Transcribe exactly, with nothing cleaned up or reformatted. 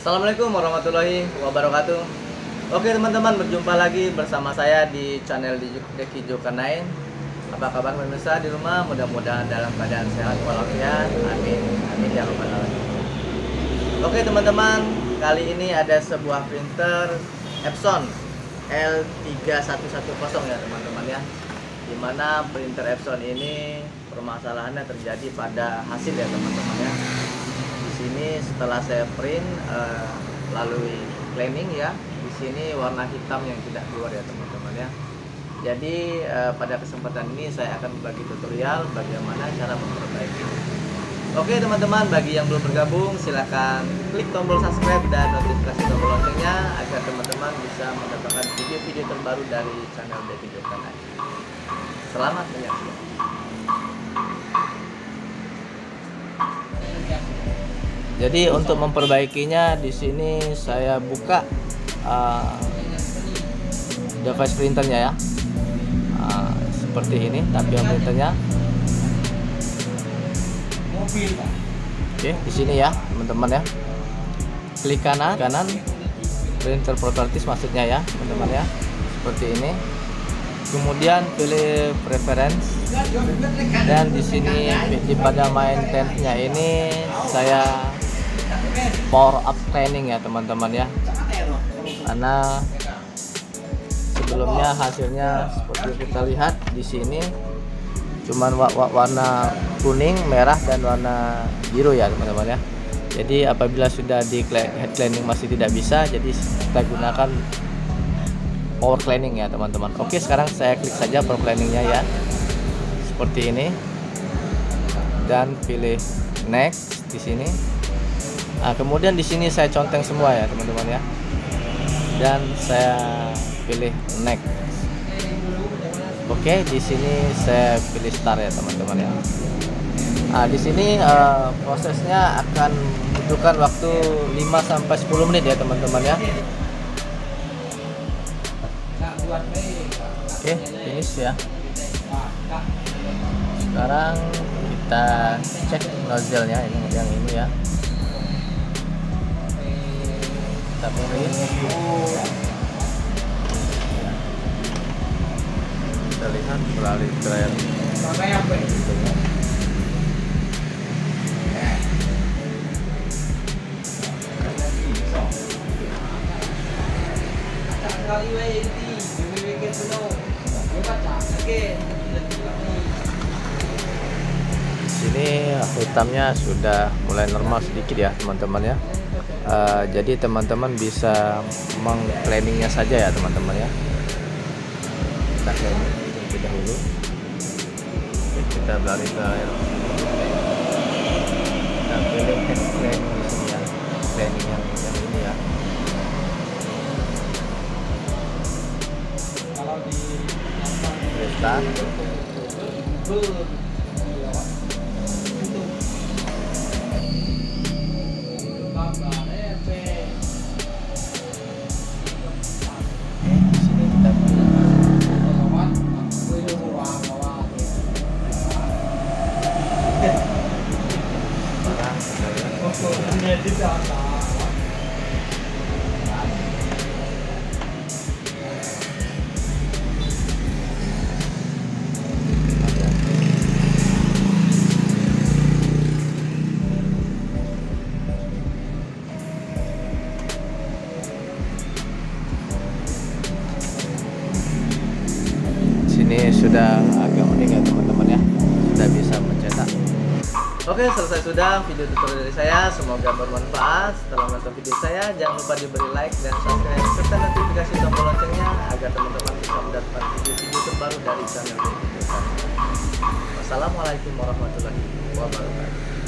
Assalamualaikum warahmatullahi wabarakatuh. Oke teman-teman, berjumpa lagi bersama saya di channel Deki Zulkarnain. Apa kabar pemirsa di rumah? Mudah-mudahan dalam keadaan sehat walafiat. Amin. Amin ya rabbal alamin. Oke teman-teman, kali ini ada sebuah printer Epson L tiga satu satu nol ya teman-teman ya. Dimana printer Epson ini permasalahannya terjadi pada hasil ya teman-teman ya. Ini setelah saya print uh, lalu cleaning ya, di sini warna hitam yang tidak keluar ya teman-teman ya. Jadi uh, pada kesempatan ini saya akan berbagi tutorial bagaimana cara memperbaiki. Oke teman-teman, bagi yang belum bergabung silahkan klik tombol subscribe dan notifikasi tombol loncengnya agar teman-teman bisa mendapatkan video-video terbaru dari channel Deki Zulkarnain. Selamat menyaksikan. Jadi untuk memperbaikinya di sini saya buka uh, device printernya ya, uh, seperti ini tampilan printernya. Oke, di sini ya teman-teman ya. Klik kanan, kanan printer properties maksudnya ya teman-teman ya, seperti ini. Kemudian pilih preference dan di sini di pada maintenance-nya ini saya power up cleaning ya teman-teman ya, karena sebelumnya hasilnya seperti kita lihat di sini cuman warna kuning, merah dan warna biru ya teman-teman ya. Jadi apabila sudah di head cleaning masih tidak bisa, jadi kita gunakan power cleaning ya teman-teman. Oke, sekarang saya klik saja power cleaningnya ya, seperti ini dan pilih next di sini. Nah, kemudian di sini saya conteng semua ya teman-teman ya, dan saya pilih next. Oke, di sini saya pilih start ya teman-teman ya. Nah, di sini uh, prosesnya akan membutuhkan waktu lima sampai sepuluh menit ya teman-teman ya. Oke, finish ya. Sekarang kita cek nozzle-nya ini, yang ini ya. Kita pilih. Kita lihat melalui trail. Sini hitamnya sudah mulai normal sedikit ya teman-teman ya. Uh, jadi teman-teman bisa meng-cleaningnya saja ya teman-teman ya. Kita cleaning terlebih dahulu. Kita beralih ke air. Kita pilih head cleaning di sini ya. Cleaning yang, yang ini ya. Kalau di restart. Ini sudah agak meninggal teman-teman ya, sudah bisa mencetak. Oke, selesai sudah video tutorial dari saya, semoga bermanfaat. Setelah menonton video saya, jangan lupa diberi like dan subscribe serta notifikasi tombol loncengnya agar teman-teman bisa mendapatkan video-video terbaru dari channel ini. Wassalamualaikum warahmatullahi wabarakatuh.